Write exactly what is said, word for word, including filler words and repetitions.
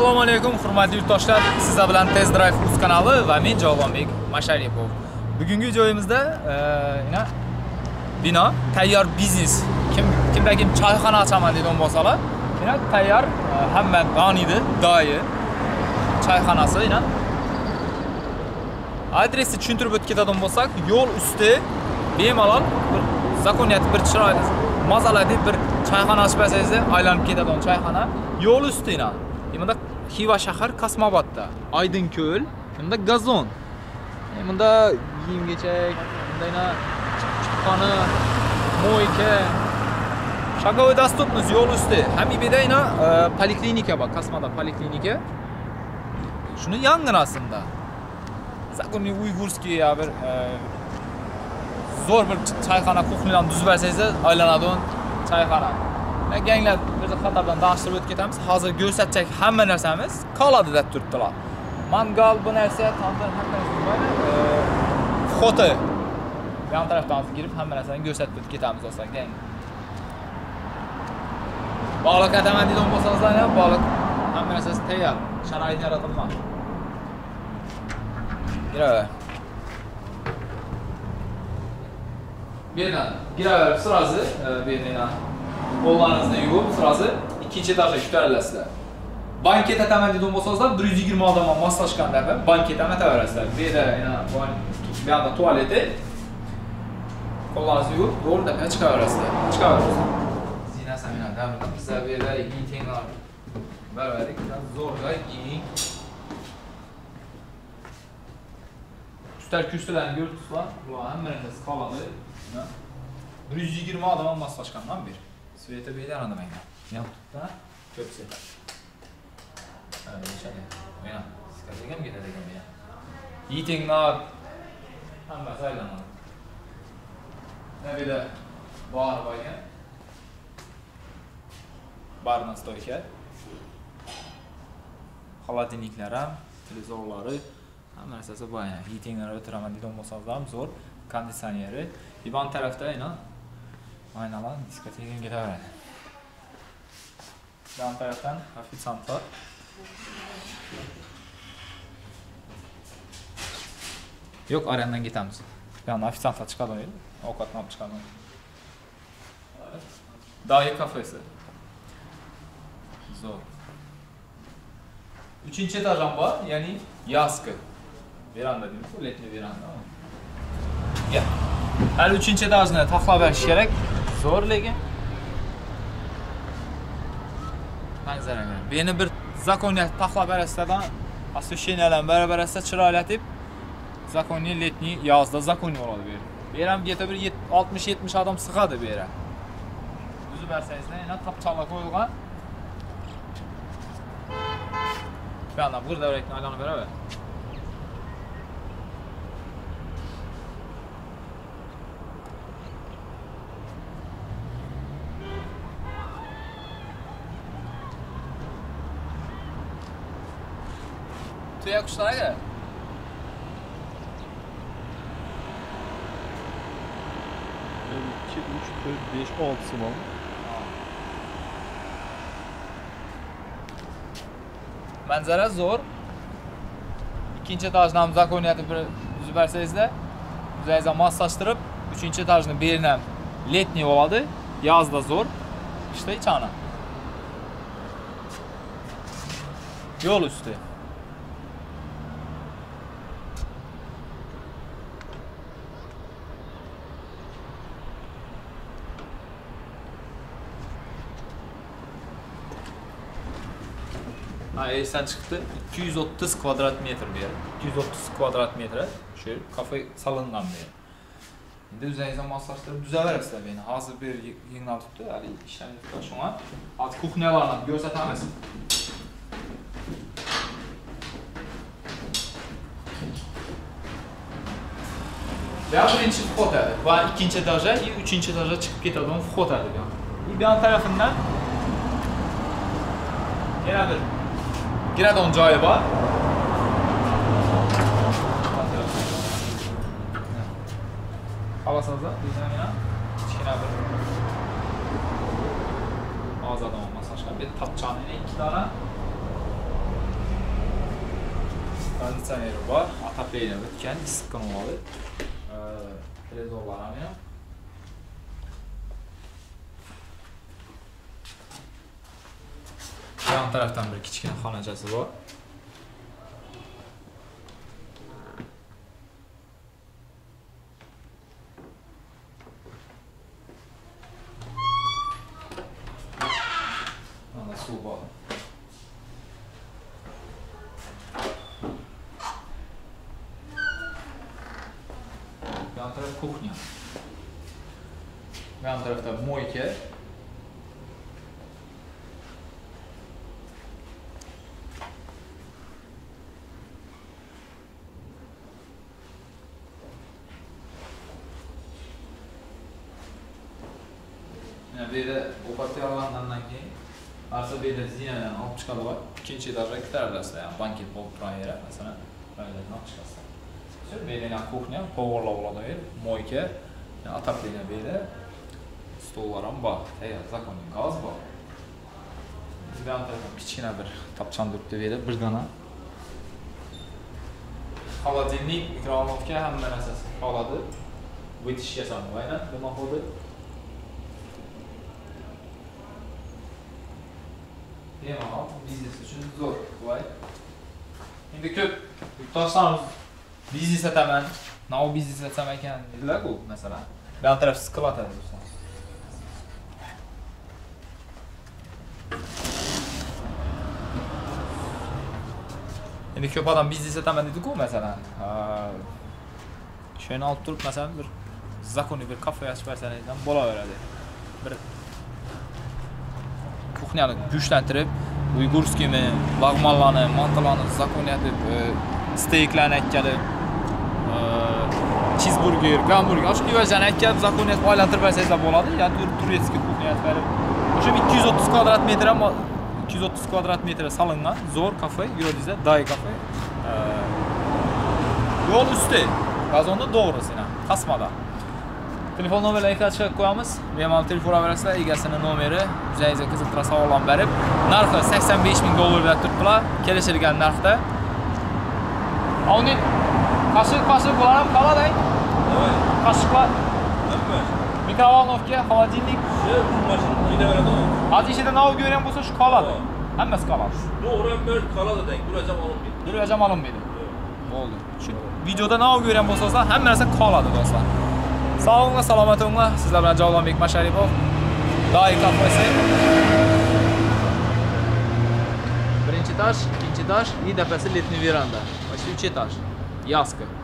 Assalomu alaykum, hurmatli yurtdoshlar. Sizlar bilan Test Drive Plus kanali va men Javonbek Masharipov. Bugungi joyimizda ina bino tayyor biznes. Kim kimda kim choyxona ochaman degan bo'lsalar, ina tayyor hamma doniydi, doyi choyxonasi ina. Adresni tushuntirib o'tib ketadigan bo'lsak, yo'l usti bemalol bir zakoniyat bir chiroyli mazaladi bir choyxona ochmasangiz aylanib ketadigan choyxona yo'l ustida. Bunda Xiva shahar Kosmobodda, Aydinko'l, bunda gazon. Bunda kiyim-kechak, bundayna chiqqani, mo'yka. Shagovoy dostupmiz yo'l usti. Hamibida ina poliklinika bor, Kosmoda poliklinika. Shuni yanginasinda. Zakonniy uygurskiy ya bir zo'r bir choyxona kuxnidan tuzib bersangiz aylanadigan choyxona. Ganglar biz xatardan danıştırib o'tib ketamiz. Hozir ko'rsatsak hamma narsamiz qoladi deb turibdilar. Mangal bu narsa tandir hammasi bor. Foto. Yan tarafdan girib hamma narsani ko'rsatib o'tib ketamiz o'sa gang. Baliq ataman degan bo'lsangizlar ham baliq hamma narsasi tayyor. Sharoit yaratilgan. Giraver. Birden giraver sırası birden. Qo'llaringizni yuvib, sırası ikkinchi etajga ko'tarilasizlar. Banket ataman degan bo'lsangizlar bir yuz yigirma odamga moslashgan deb banket ataverasizlar. Bu yerda yana bu yoqda tualeti. Qo'llaringizni yuvib, to'g'ri deb chiqaverasizlar. Chiqaverasizlar. Zina samina davrida bizlar bu yerda yigitlar barvarik zo'rga ying. Üstel kürsülerini görürsüzler. Bular hamma narsasi qoladi. bir yuz yigirma odamga moslashgandan bir. Sveta beyler anlamayın. Yan tuttu ha? Köpse. Evet, yaşadı. Oyna. Sıkacağım gideceğim ya. Eatinglar. Hamma saylanlar. Ne bir de bar var ya. Barın stoyka. Xolodilniklar ham, televizorlari, hamma narsasi bor ya. Eatinglar o'tiraman degan bo'lsangizlar zo'r. Konditsioneri. Divan tarafda ina aynalar diskotekaga ketaveradi. Yan tarafdan ofitsiantlar. Yo'q, arendan ketamiz. Yani ofitsiantlar chiqadi, ovqatni olib chiqadi. Doyi kafesi. Zo'r. uchinchi etaj ham bor, ya'ni yaski. Veranda deymiz, letni veranda. Ya. Hali uchinchi etajni taxlab berish kerak. Zo'r lekin. Manzaraga. Beni bir zakoniyat taxlab berasizdan, asosiylardan barabarasa chiroylatib, zakoniy letni yozda zakoniy bo'ladi bu yer. Bu yer ham geta bir oltmish yetmish odam sig'adi bu yer. O'zi bersangizlar, yana tapchaqlar qo'yilgan. Bana burada öğretmen aylanib beraver. Tuya kuşlarga. iki, üç, dört, beş, altı mı? Manzara zo'r. İkinci etajdan zakoniyatni bir tuzib bersangizlar, o'zingizga moslashtirib, uchinchi etajni beridan letniy bo'ladi. Yozda zo'r. Qishda ichana. Yo'l usti. Ha, esdan chiqdi. ikki yuz o'ttiz kvadrat metr bu yer. ikki yuz o'ttiz kvadrat metr shu kafe salingan bu yer. Endi o'zingizga moslashtirib tuzaverasizlar beni. Hozir bir yengil tutdi, hali ishlayapti shunga. Hozir kuxniyalarni ko'rsatamiz. Ya birinchi vxod edi. Va ikkinchi etajga, uchinchi etajga chiqib ketadigan vxod edi bu. Bu yon tarafından yana bir giradigan joyi bor. Havasanızda bizden yana kichkina bir ozodan masajga bir tapchani ikki dona Konditsioneri bor, отопление o'tgan, issiqqina oladi. Televizorlar ham yana. Yan tarafdan bir kichkina xonachasi bor. Mana suv bor. Yan taraf kuchnya. Yan tarafta moyka. Bu yerda ovqat tayyorlangandan keyin arsa bu yerda zinadan olib chiqadi bor. Ikkinchi etajga ko'tarilasizlar, ya'ni banket bo'lib turgan yeri, masalan, baylardan olib chiqasizlar. Shu bu yerda kuchnya, поварлар bo'ladi, moyka, отопление bu yerda. Stollar ham bor, tayyor, zakonli gaz bor. Bu tarafdan kichkina bir tapchan turibdi bu yerda, bir dona. Холодильник, mikrovolnovka hamma narsasi qoladi. Вытяжка самая, aynan bu mahoda. Bemalol biznes uchun zo'r, voy. Endi ko'p yurtdoshlarimiz biznes etaman, nav biznes etsam ekan dedilar-ku, masalan. Bu taraf sklad edi do'stlar. Endi ko'p odam biznes etaman dedi-ku, masalan. Shuni olib turib, masalan, bir zakonni bir kafe ochib bersangiz ham bo'laveradi. Bir kuxnyani güçlentirib, uygurskimi, lag'monlarni, mantalarni zakoniyatib, steyklarni aytkalib, cheeseburger, gamburger, shu ivajani aytkalib zakoniyat aylantirib bersangiz bo'ladi. Ya'ni turistik kuxnyat berib. O'sha ikki yuz o'ttiz kvadrat metr ham ikki yuz o'ttiz kvadrat metr solingan zo'r kafe, Yurodizda Day kafe. Yo'l usti, gazonni to'g'risina, tasmada. Telefon nomerlarini ekranga chiqarib qo'yamiz. Bemalol telefon olaverasizlar, egasini nomeri, o'zingizga qiziq tursa savol berib, narxi sakson besh ming dollar deb turibdilar, kelishilgan narxda. Uni qashiq qashiq bo'lar ham qoladi. Nima? Qashiqlar. Nima? Mikrovolnovka, холодильник. Shu mashina yuraveradi. Hozir ichida nav ko'rgan bo'lsa shu qoladi. Hammasi qoladi. To'g'ri, bir qoladi deng. Durajam olinmaydi. Durajam olinmaydi. Bo'ldi. Shu videoda nav ko'rgan bo'lsangiz, hamma narsa qoladi do'stlar. Sağolun, salomat olun. Sizler bilan Javlonbek Masharipov. Day kafesi. Birinchi etaj, ikkinchi etaj, и допasi letniy veranda. Va uch etaj. Yaska.